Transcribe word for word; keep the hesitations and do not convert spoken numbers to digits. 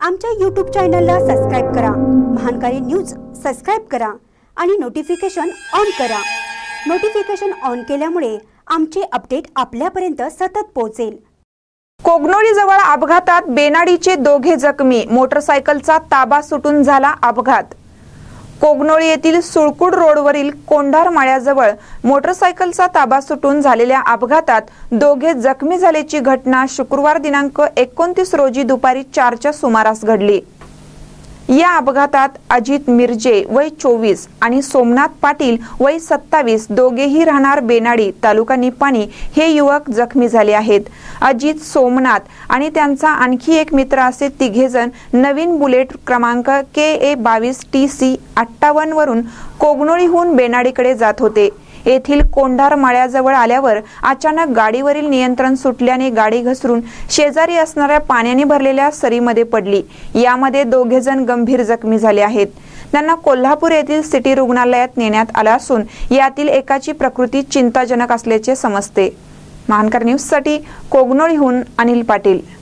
आमच्या यूट्यूब चॅनलला सबस्क्राइब करा, महानकारी न्यूज सबस्क्राइब करा आणि नोटिफिकेशन ऑन करा। नोटिफिकेशन ऑन केल्यामुळे आमचे अपडेट आपल्यापर्यंत सतत पोहोचेल। कोगनोळी जवळ अपघातात बेनाडीचे दोघे जखमी, मोटरसायकलचा ताबा सुटून झाला अपघात। कोगनोळी येथील सुळकुड रोडवरील कोंढार माळ्याजवळ मोटरसायकलचा ताबा सुटून झालेल्या अपघातात दोघे जखमी झाल्याची घटना शुक्रवार दिनांक एकोणतीस रोजी दुपारी चारच्या सुमारास घडली। या अपघातात अजित मिर्जे वय चोवीस आणि सोमनाथ पाटील वय सत्तावीस दोघेही राहणार बेनाडी तालुका निपाणी हे युवक जखमी झाले आहेत। अजित, सोमनाथ आणि त्यांचा आणखी एक मित्र असे तिघेजण नवीन बुलेट क्रमांक के ए बावीस टी सी अठ्ठावन्न वरून कोगनोळीहून बेनाडीकडे जात होते। येथील कोंढार माळ्याजवळ आल्यावर अचानक गाडीवरील नियंत्रण सुटल्याने गाडी घसरून शेजारी असणाऱ्या पाण्याने भरलेल्या सरीमध्ये पडली। यामध्ये दोघे जण गंभीर जखमी झाले आहेत। त्यांना कोल्हापूर येथील सिटी रुग्णालयात नेण्यात आले असून यातील एकाची प्रकृती चिंताजनक असल्याचे समजते। महानकर न्यूज साठी कोगनोळीहून अनिल पाटील।